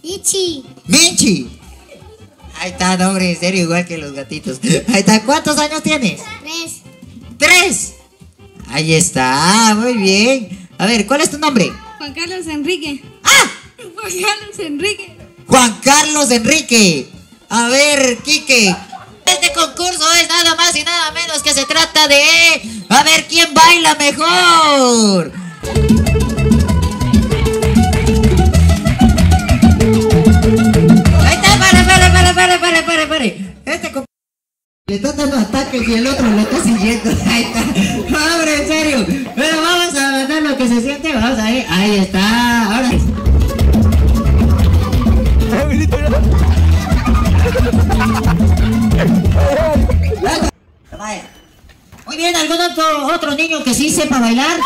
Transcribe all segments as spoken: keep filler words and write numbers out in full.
Michi. Michi. Ahí está, nombre, en serio, igual que los gatitos. Ahí está, ¿cuántos años tienes? Tres. Tres. Ahí está, muy bien. A ver, ¿cuál es tu nombre? Juan Carlos Enrique. ¡Ah! Juan Carlos Enrique. Juan Carlos Enrique. A ver, Quique. Este concurso es nada más y nada menos que se trata de a ver quién baila mejor. Ahí está, para, para, para, para, para, para, para. Este concurso le está dando ataques y el otro lo está siguiendo. Ahí está. Hombre, en serio. Pero vamos a ver lo que se siente. Vamos a ver. Ahí está. Ahora. Muy bien, ¿algún otro, otro niño que sí sepa bailar?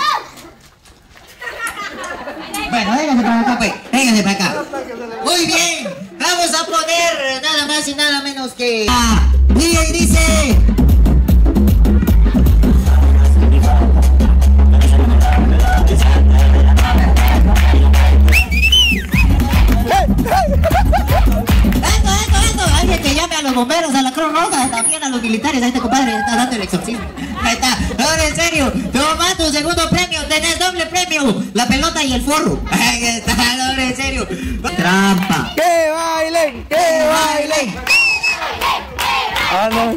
Bueno, véngase para acá, pues. Véngase para acá. Muy bien, vamos a poner nada más y nada menos que... Ah, y ahí dice... Alguien que llame a los bomberos, a la Cruz Roja, también a los militares. Ahí está, compadre, está dando el exorcismo. Ahí está. Ahora, en serio, toma tu segundo premio. Tenés doble premio, la pelota y el forro. Ahí está, ahora, en serio. Trampa. ¡Que bailen! ¡Que bailen! Ah, no.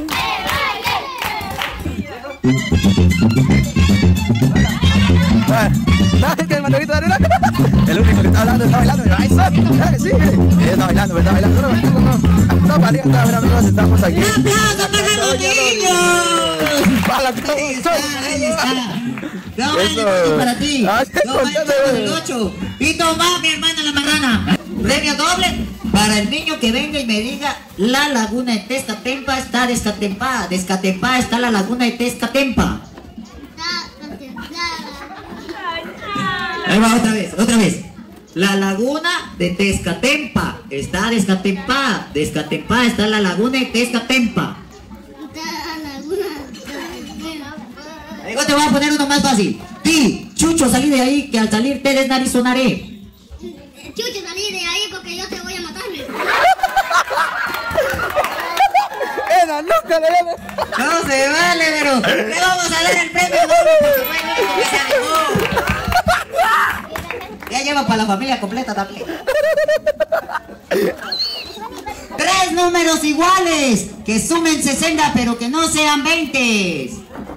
¿Sabes que el manolito de arena? El único que está hablando está bailando. ¡Ay, claro, sí! Está bailando, está bailando. No, no, no. No, para está, amigos, estamos aquí. ¡Un aplauso para los niños! ¡Para la Ahí está, ahí está. Toma el premio para ti. Toma el ocho. Y toma, mi hermana la marrana. Premio doble para el niño que venga y me diga: la laguna de Tezcatempa está descatempada. Descatempada está la laguna de Tezcatempa. Ahí va otra vez, otra vez. La laguna de Tezcatempa está descatempada. Descatempada está la laguna de Tezcatempa. Luego te voy a poner uno más fácil. Ti, Chucho, salí de ahí, que al salir te desnarizonaré. Chucho, salí de ahí porque yo te voy a matar. ¡Era, nunca le debe! No se vale, pero le vamos a dar el premio doble porque fue el único que se animó. Ya lleva para la familia completa también. Tres números iguales que sumen sesenta pero que no sean veinte.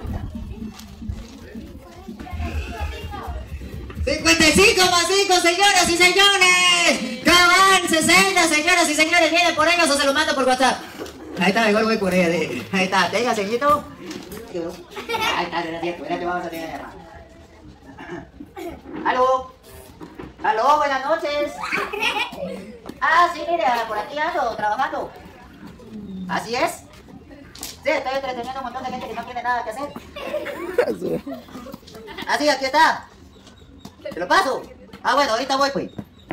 cincuenta y cinco más cinco, señoras y señores. Cabal, sesenta, señoras y señores. Vienen por ellos o se lo mando por WhatsApp. Ahí está, igual voy por ella. Ahí está, tenga, señorito. Ahí está, espérate, vamos a tener llamada. Aló. Aló, buenas noches. Ah, sí, mire, por aquí ando, trabajando. ¿Así es? Sí, estoy entreteniendo a un montón de gente que no tiene nada que hacer. Ah, sí, aquí está. ¿Se lo paso? Ah, bueno, ahorita voy, pues.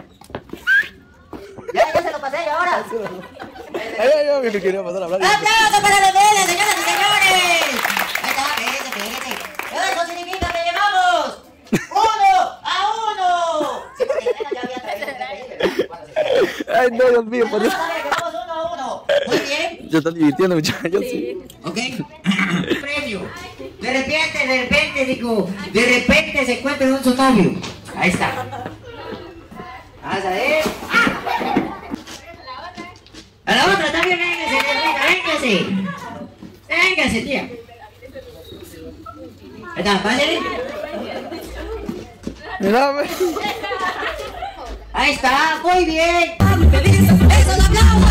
Ya, ya se lo pasé, ¿y ahora? Ay, yo me quería pasar a hablar. ¡Aplausos para los bebés, señoras y señores! Ahí está, espérate, espérate. Eso significa que llevamos uno a uno. Sí, porque la nena ya había traído. Ay, no, Dios mío, por Dios. Vamos a ver, llevamos uno a uno. Muy bien. Yo estoy divirtiendo, muchachos, sí. Ok. Premio. De repente, de repente, digo, de repente se encuentra con su novio. Ahí está. Vamos a ver. A la otra también, véngase, véngase. Véngase, tía. Ahí está, pásale. Mira, Ahí está, muy bien. ¡Eso es aplauso!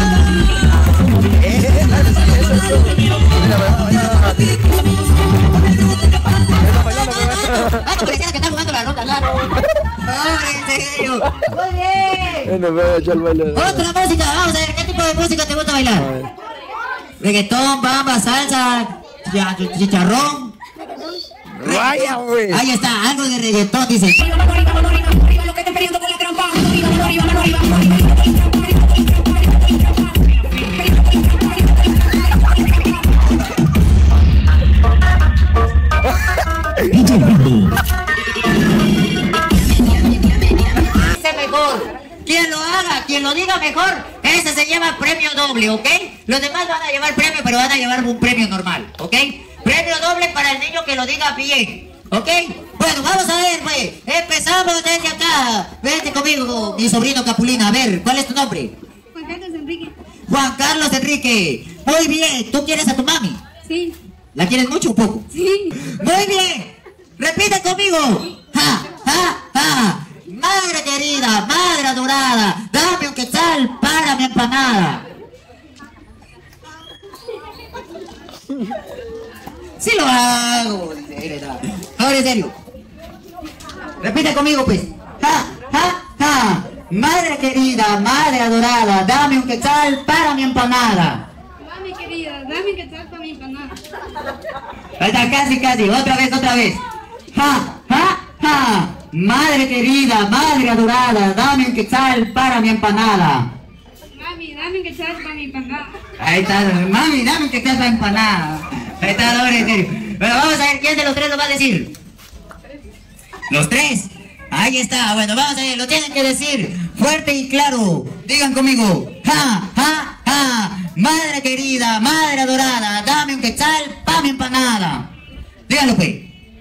Ah, no parecía que está jugando la ronda, claro. ¡Oh, en serio! ¡Muy bien! no me voy a echar el baile. Otra música, vamos a ver, ¿qué tipo de música te gusta bailar? Reggaetón, bamba, salsa, chicharrón. Vaya, güey. Ahí está, algo de reggaetón, dice. Dice mejor, ¿quién lo haga, quien lo diga mejor, ese se lleva premio doble, ¿ok? Los demás van a llevar premio, pero van a llevar un premio normal, ¿ok? Premio doble para el niño que lo diga bien, ¿ok? Bueno, vamos a ver, pues. Empezamos desde acá. Vente conmigo, mi sobrino Capulina. A ver, ¿cuál es tu nombre? Juan Carlos Enrique. Juan Carlos Enrique. Muy bien, ¿tú quieres a tu mami? Sí. ¿La quieres mucho o un poco? Sí. Muy bien. Repite conmigo. Ja, ja, ja. Madre querida, madre adorada, dame un quetzal para mi empanada. Sí lo hago. Ahora en serio. Repite conmigo, pues. Ja, ja, ja. Madre querida, madre adorada, dame un quetzal para mi empanada. Mami querida, dame que tal para mi empanada. Ahí está, casi, casi. Otra vez, otra vez. Ja, ja, ja. Madre querida, madre adorada, dame un quetzal para mi empanada. Mami, dame que tal para mi empanada. Ahí está, mami, dame un quetzal para empanada. Ahí está, ahora en serio. Bueno, vamos a ver quién de los tres lo va a decir. ¿Los tres? Ahí está, bueno, vamos a ver, lo tienen que decir fuerte y claro. Digan conmigo. Ja, ja, ja. Madre querida, madre adorada, dame un quetzal para mi empanada. Díganlo, pues.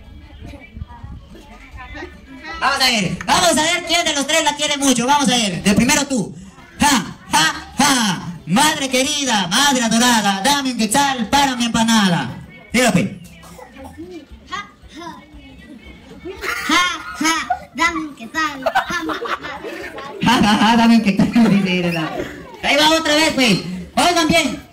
Vamos a ver, vamos a ver quién de los tres la quiere mucho. Vamos a ver, de primero tú. Ja, ja, ja. Madre querida, madre adorada, dame un quetzal para mi empanada. Díganlo, pues. Ja, ja. Ja, ja. Dame que tal para mi empanada. Ja, ja, ja, dame un quetzal. Ahí va otra vez, pues. Oigan bien.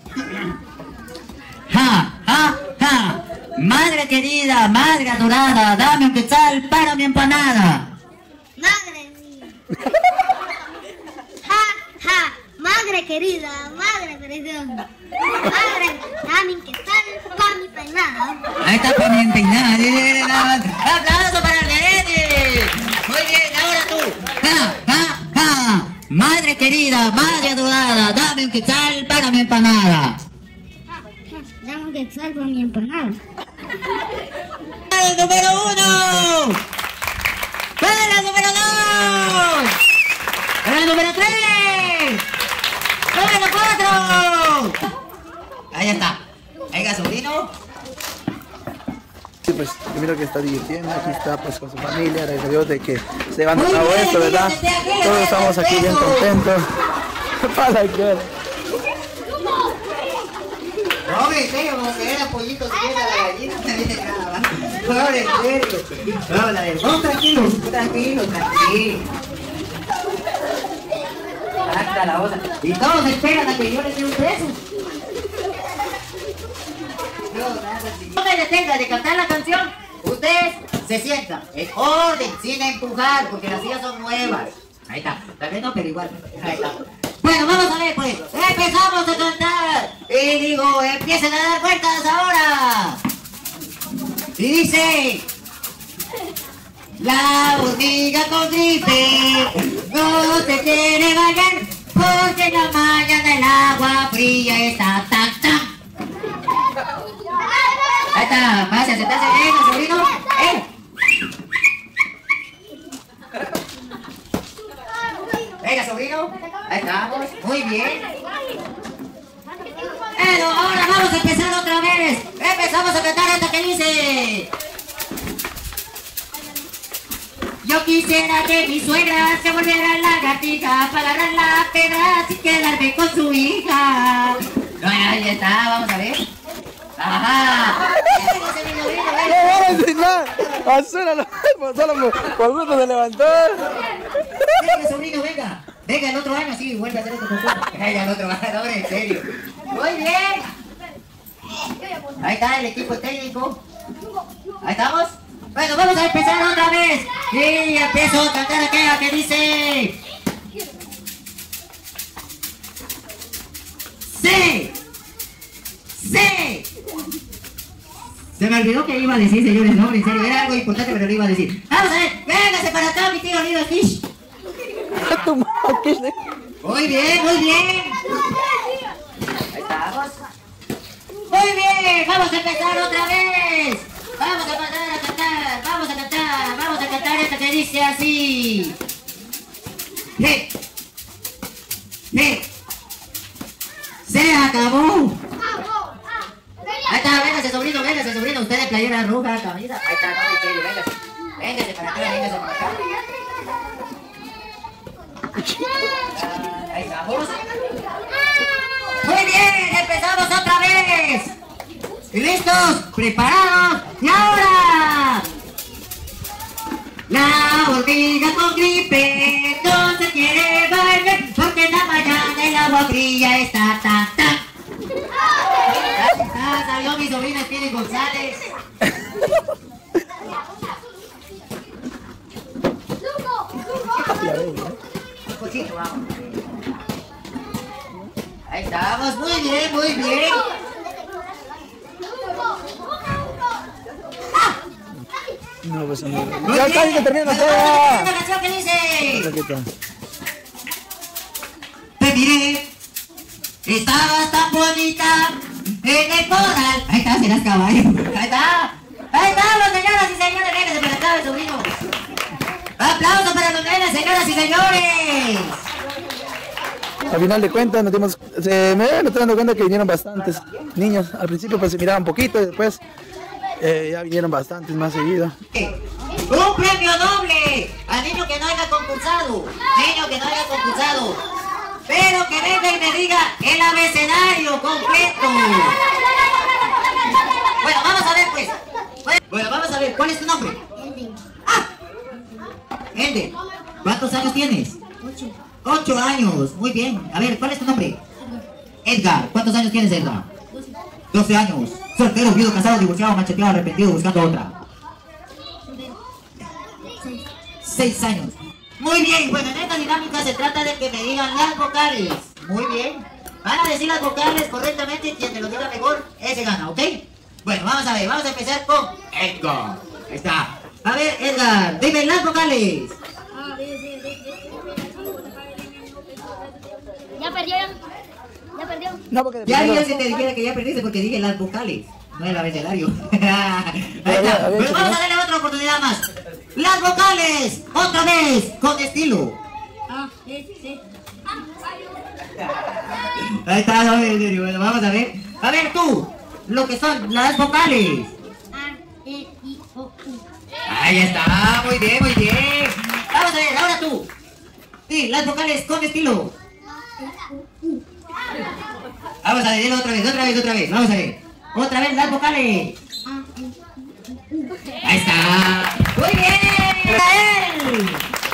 Ja, ja, ja. Madre querida, madre adorada, dame un quetzal para mi empanada. Madre mía. Ja, ja. Madre querida, madre preciosa. Madre, dame que tal para mi empanada. Ahí está para mi empanada. ¡Aplauso para el nene! Muy bien, ahora tú. Ja, ja, ja. Madre querida, madre adorada, dame un quetzal para mi empanada. Dame que tal para mi empanada. ¡El número uno! ¡Para el número dos! ¡Para el número tres! ¡Para el cuatro! Ahí está. Venga, sobrino. Sí, pues yo miro que está divirtiendo, aquí está pues con su familia, gracias a Dios de que se llevan a cabo esto, ¿verdad? Todos estamos aquí bien contentos. Para que Pobre, en serio, como que era pollito, se queda la gallina, no viene nada. Pobre, en serio. Vamos a ver, vamos tranquilo, tranquilo, tranquilo. Hasta la otra. Y todos esperan a que yo les dé un beso. No me detenga de cantar la canción. Ustedes se sientan en orden, sin empujar, porque las sillas son nuevas. Ahí está, también no, pero igual. Ahí está. Bueno, vamos a ver, pues. Empezamos a cantar. Y digo, empiecen a dar vueltas ahora. Y dice: la hormiga con gripe no se quiere bañar porque en la mañana el agua fría está tan tan. Ahí está, más a sentarse bien, sobrino. ¡Eh! Venga, sobrino. Ahí estamos. Muy bien. Bueno, ahora vamos a empezar otra vez. Empezamos a cantar esta que dice: yo quisiera que mi suegra se volviera lagartija para agarrar la pedra sin quedarme con su hija. No, ahí está, vamos a ver. Ajá. no van a nada, azúralo, solo por, por gusto se levantó. Venga, sobrino, venga. Venga, el otro año sí, vuelve a hacer otro concurso. Venga, el otro año, ahora en serio. Muy bien. Ahí está el equipo técnico. Ahí estamos. Bueno, vamos a empezar otra vez. Y empiezo a cantar aquella que dice: ¡sí! ¡sí! Se me olvidó que iba a decir, señores, no, en serio, era algo importante, pero lo iba a decir. Vamos a ver, véngase para acá, mi tío Little Fish. Muy bien, muy bien. Ahí estamos. Muy bien, vamos a empezar otra vez. Vamos a empezar a cantar, vamos a cantar, vamos a cantar esta que dice así. Sí, Sí. Se acabó. Ahí está, véngase sobrino, véngase sobrino, usted de playera roja, camisa. Ahí está, no, en serio, véngase. Véngase para acá, véngase para acá. Ah, ahí estamos. Muy bien, empezamos otra vez. ¿Listos? ¿Preparados? ¡Y ahora! La hormiga con gripe no se quiere bañar porque en la mañana el agua fría está tan tan. Ah, salió mi sobrina Speedy González. Un poquito, vamos. Ahí estamos, muy bien, muy bien. No, pues no. Ya casi que termina toda. ¿Esta canción que dice? Aquí está. Te miré, estabas tan bonita en el corral. Ahí está, serás caballo. Ahí está. Ahí estamos, señoras y señores. Vénganse para acá, sobrino. Aplausos para los nenes, señoras y señores. Al final de cuentas nos dimos, se, me estoy dando cuenta que vinieron bastantes niños. Al principio pues se miraban poquito y después eh, ya vinieron bastantes más seguido. Un premio doble al niño que no haya concursado. Niño que no haya concursado. Pero que venga y me diga el abecedario completo. Bueno, vamos a ver pues. Bueno, vamos a ver, ¿cuál es tu nombre? ¡Ah! Ende, ¿cuántos años tienes? Ocho. Ocho años, muy bien. A ver, ¿cuál es tu nombre? Edgar. ¿Cuántos años tienes, Edgar? Doce años. Soltero, viudo, casado, divorciado, macheteado, arrepentido, buscando otra. Seis años. Muy bien, bueno, en esta dinámica se trata de que me digan las vocales. Muy bien. Van a decir las vocales correctamente y quien te lo diga mejor, ese gana, ¿ok? Bueno, vamos a ver, vamos a empezar con Edgar. Ahí está. A ver, Edgar, dime las vocales. A, B, C, D, E, ya perdió, ya. Ya perdió. No, porque Ya primero- yo si te dijera que ya perdiste porque dije las vocales, no el abecedario. Ahí Pero, a ver, está. a ver, Bueno, vamos chicos. a darle otra oportunidad más. Las vocales, otra vez, con estilo. A, B, C. Ahí está, no, en serio. Bueno, vamos a ver. A ver tú, lo que son las vocales. A, E, I, O, U. Ahí está, muy bien, muy bien. Vamos a ver, ahora tú. Sí, las vocales con estilo. Vamos a ver, dilo otra vez, otra vez, otra vez. Vamos a ver. Otra vez las vocales. A, E, Ahí está. Muy bien. Israel.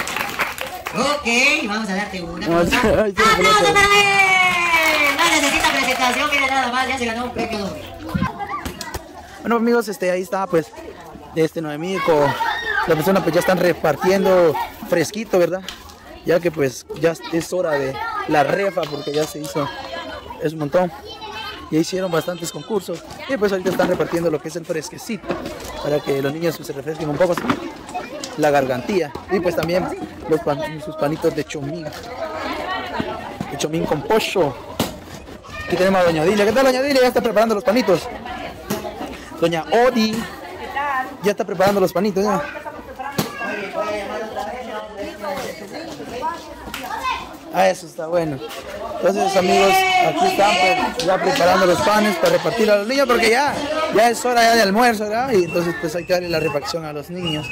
Ok, vamos a darte una. No, cosa. ay, sí, ¡Aplauso pelota. para él! No necesita presentación, mira nada más, ya se ganó un premio doble. Bueno amigos, este, ahí está pues este Noemí con la persona pues ya están repartiendo fresquito, ¿verdad? Ya que pues ya es hora de la refa porque ya se hizo, es un montón. Ya hicieron bastantes concursos y pues ahorita están repartiendo lo que es el fresquecito para que los niños pues, se refresquen un poco la gargantilla y pues también los pan, sus panitos de chomín, de chomín con pollo. Aquí tenemos a doña Dilia. ¿Qué tal, doña Dilia? Ya está preparando los panitos. Doña Odi ya está preparando los panitos ya. Ah, eso está bueno. Entonces amigos, aquí están pues, ya preparando los panes para repartir a los niños porque ya, ya es hora ya de almuerzo, ¿verdad? Y entonces pues hay que darle la refacción a los niños.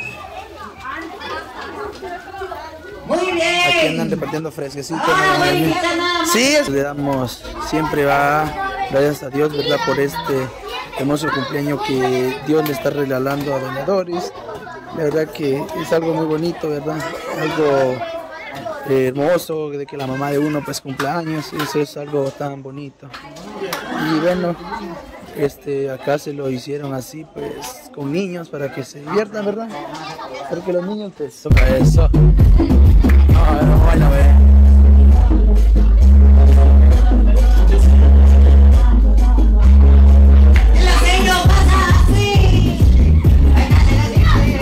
Muy Aquí bien. andan repartiendo fresquecito. Ahora voy a ¿no? invitar nada más. Sí, le damos, siempre va, gracias a Dios, ¿verdad? Por este hermoso cumpleaños que Dios le está regalando a doña Doris. La verdad que es algo muy bonito, ¿verdad? Algo eh, hermoso de que la mamá de uno pues cumpla años, eso es algo tan bonito. Y bueno, este, acá se lo hicieron así pues con niños para que se diviertan, ¿verdad? Porque los niños pues son para eso. No, no, bueno, a ver. El diseño pasa así. Ahí está, ahí está, ahí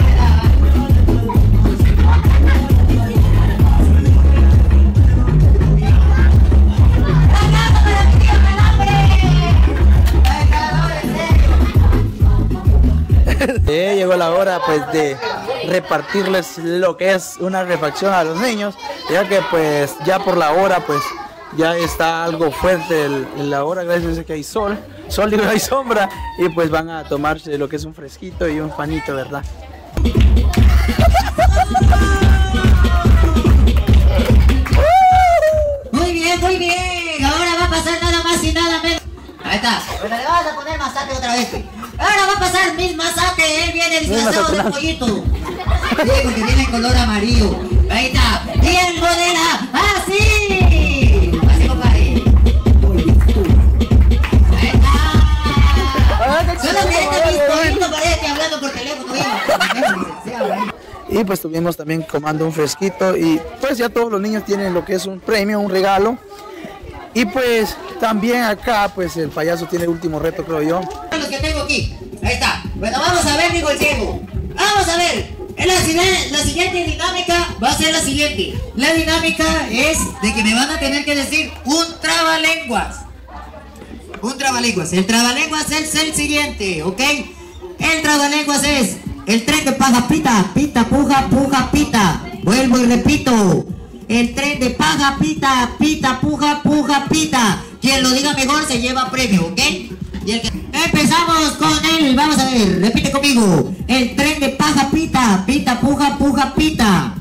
Eh, llegó la hora pues de repartirles lo que es una refacción a los niños, ya que pues ya por la hora pues ya está algo fuerte el, la hora, gracias a que hay sol, sol digo, hay sombra, y pues van a tomarse lo que es un fresquito y un panito, ¿verdad? Muy bien, muy bien. Ahora va a pasar nada más y nada menos. Ahí está. Bueno, le vamos a poner masate otra vez. Pues. Ahora va a pasar Miss Masate. Él viene disfrazado de pollito. Sí, porque viene en color amarillo. Ahí está. Y el modela así. Así, compadre. Ahí está. Solo que este Miss Pollito parece hablando por teléfono. Y pues estuvimos también comando un fresquito y pues ya todos los niños tienen lo que es un premio, un regalo. Y pues también acá pues el payaso tiene el último reto, creo yo. Lo que tengo aquí, ahí está. Bueno, vamos a ver, digo el ciego. Vamos a ver. La, la siguiente dinámica va a ser la siguiente. La dinámica es de que me van a tener que decir un trabalenguas. Un trabalenguas. El trabalenguas es el siguiente, ¿ok? El trabalenguas es el tren de paja pita, pita, puja, puja, pita. Vuelvo y repito. El tren de paja pita, pita, puja, puja, pita. Quien lo diga mejor se lleva premio, ¿ok? Y el que... Empezamos con él, vamos a ver, repite conmigo. El tren de paja pita, pita, puja, puja, pita.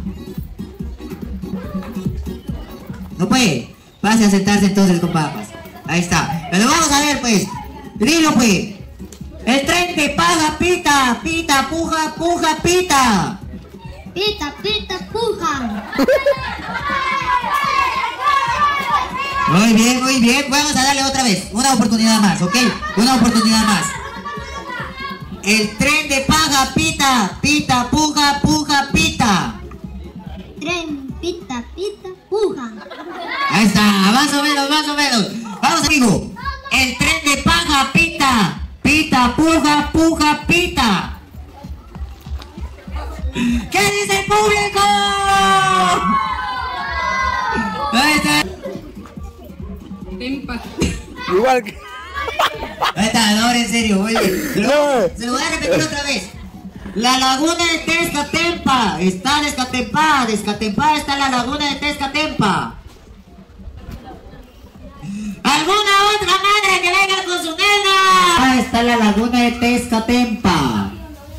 No puede. Pase a sentarse entonces con papas. Ahí está. Pero vamos a ver pues. Dilo pues. El tren de paja pita, pita, puja, puja, pita. Pita, pita, puja. Muy bien, muy bien. Vamos a darle otra vez. Una oportunidad más, ¿ok? Una oportunidad más. El tren de paja pita, pita, puja, puja, pita. Tren, pita, pita, puja. Ahí está, más o menos, más o menos. Vamos, amigo. El tren de paja pita, pita, puja, puja, pita. ¿Qué dice el público? Ahí está. Tempa. Igual que... Ahí está, no, en serio, oye. Se lo, se lo voy a repetir otra vez. La laguna de Tezcatempa está descatempada, descatempada está la laguna de Tezcatempa. ¿Alguna otra madre que venga con su nena? Ah, está la laguna de Tezcatempa.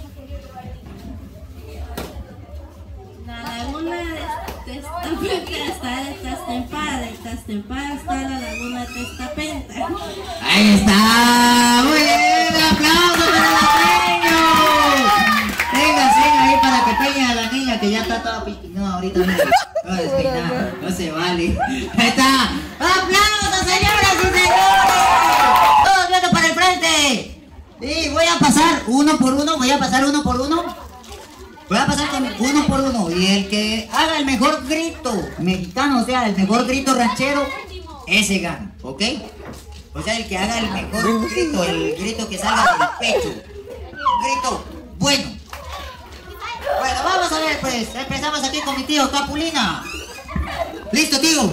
La laguna de Tezcapenta está destempada, destempada está la laguna de Tezcapenta. Ahí está, muy bien, un aplauso para la peña. Venga, venga ahí para que peñe a la niña que ya está toda pi... No, ahorita no, no despeinada, no se vale. Ahí está, aplausos señoras y señores. Todos viendo para el frente. Y voy a pasar uno por uno, voy a pasar uno por uno. Voy a pasar con uno por uno. Y el que haga el mejor grito mexicano, o sea, el mejor grito ranchero, ese gana, ¿ok? O sea, el que haga el mejor grito, el grito que salga del pecho. Grito bueno. Bueno, vamos a ver pues. Empezamos aquí con mi tío Capulina. ¿Listo, tío?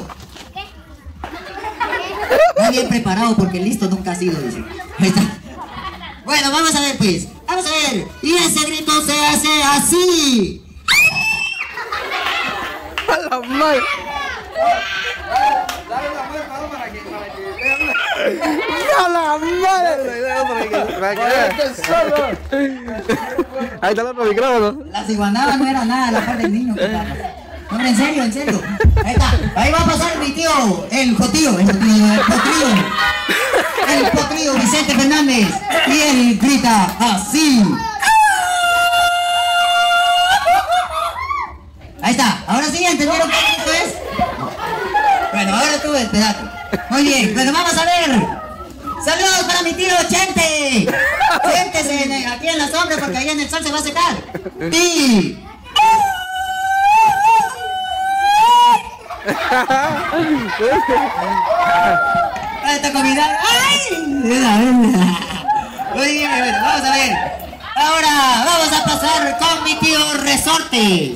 Muy bien preparado porque listo nunca ha sido, dice. Ahí está. Bueno, vamos a ver pues. Vamos a ver. Y ese grito se hace así. ¡A la madre! ¡A la madre! Ahí está el otro micrófono. La ciguanaba no era nada, la parte del niño. Hombre, en serio, en serio. Ahí está. Ahí va a pasar mi tío, el Jotío, el Jotío, el Potrillo. El Potrillo Vicente Fernández. Y él grita así. Ahí está. Ahora sí, ¿entendieron qué grito es? Bueno, ahora tú, espérate. Muy bien, bueno, vamos a ver. Saludos para mi tío Chente. Siéntese aquí en la sombra porque ahí en el sol se va a secar. Y... esta comida. ¡Ay! Muy bien, bueno, vamos a ver. Ahora vamos a pasar con mi tío Resortes.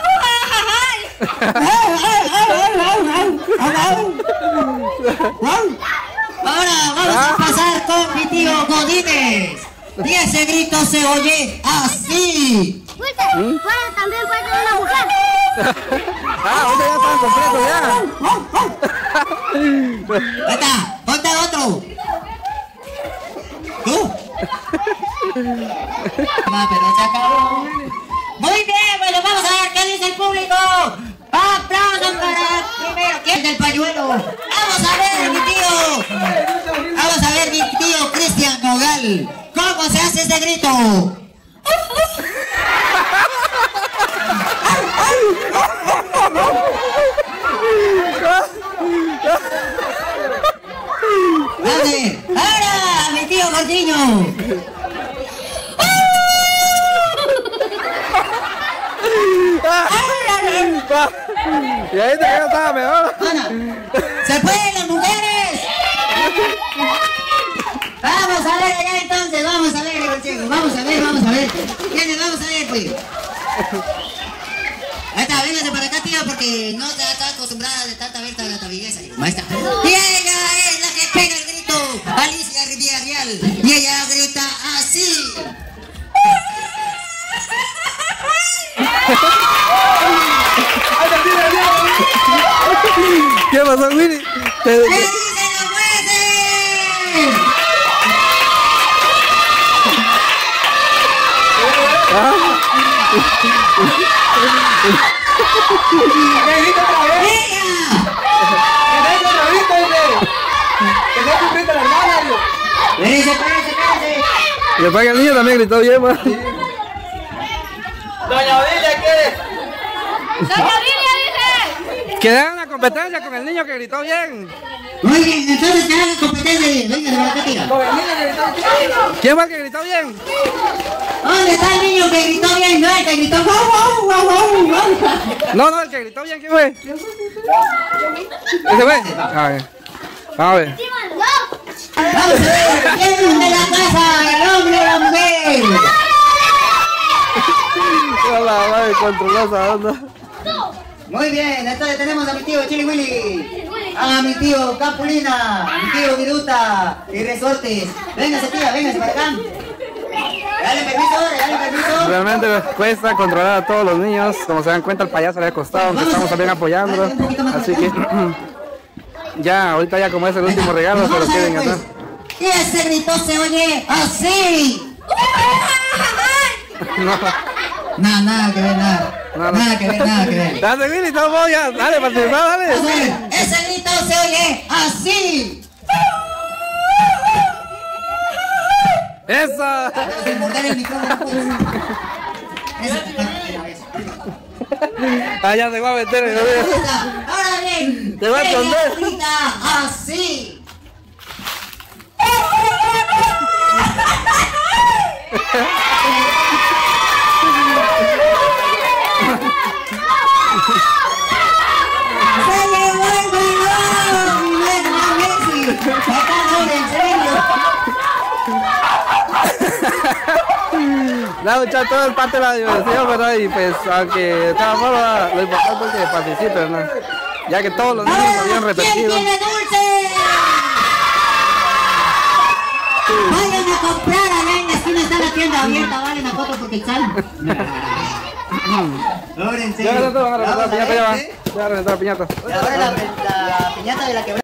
Ahora vamos a pasar con mi tío Godínez. Y ese grito se oye así. Puede, puede, también puede ser una mujer. Ah, ahorita ya están completos ya. Ahí está, ponte otro. ¿Tú? Va, pero se acabó. Muy bien, bueno, vamos a ver qué dice el público. Aplausos para primero. ¿Quién es el pañuelo? Vamos a ver, mi tío. Vamos a ver, mi tío Cristian Nogal. ¿Cómo se hace ese grito? ¿Dónde? ¡Ahora, mi tío Gordiño! Y ahí te quedas, estaba mejor. Ana, ¿se pueden las mujeres? Vamos a ver allá entonces, vamos a ver, digo el chico, vamos a ver, vamos a ver. ¿Quiénes? Vamos a ver, pues. Ahí está, véngase para acá, tía, porque no está acostumbrada de tanta ver la tabiguesa. Ahí está. Y ella es la que pega el grito, Alicia Villarreal. Y ella grita así. ¿Qué pasó, Willy? ¿Qué dicen los jueces? Espérense, espérense, espérense. Y después que el niño también gritó bien, man. Doña Odilia, ¿qué? ¡Doña Lilia dice! Que hagan una competencia con el niño que gritó bien. Muy bien, entonces que hagan competencia. Venga, de verdad, tira. ¿Quién fue el que gritó bien? ¿Dónde está el niño que gritó bien? No, el que gritó guau, guau, guau, guau, guau. No, no, el que gritó bien, ¿quién fue? ¿Ese fue? A ver. Vamos a ver. Vamos a ver, ¿quién es de la casa? ¿El hombre o la mujer? Hola, madre, controló esa onda. Muy bien, entonces tenemos a mi tío Chili Willy, a mi tío Capulina, a mi tío Viruta y Resortes. Véngase, tía, véngase para acá. Dale permiso, dale permiso. Realmente me cuesta controlar a todos los niños. Como se dan cuenta, el payaso le ha costado, aunque estamos también apoyándolo. Así que ya, ahorita ya como es el último regalo, se lo quieren ganar. Y ese grito se oye así. No, No, nada que ver, nada. no, no. Nada que ver, nada que ver. Dale, Willy, estamos ya. Dale, participa, Vamos a dale. ver, ese grito se oye así. ¡Esa! Sin morder el micrófono, pues. Ah, ya se va a meter. ¿No? Ahora bien, Te va a ella esconder. grita así. Se llevó el balón, mi buena Messi. Acá no, en serio. La muchacha, todo es parte de la diversión, ¿verdad? Y pues, aunque de todas formas, lo importante es que participen, ¿no? Ya que todos los niños habían ¿Quién repetido. tiene dulce? Vayan a comprar allá en la esquina, está la tienda abierta, valen a cuatro porque sal. Ahora en Ya, ya, ya, van a reventar la piñata, ya van. ¿eh? Ya van a reventar la piñata. Ahora la, la piñata de la que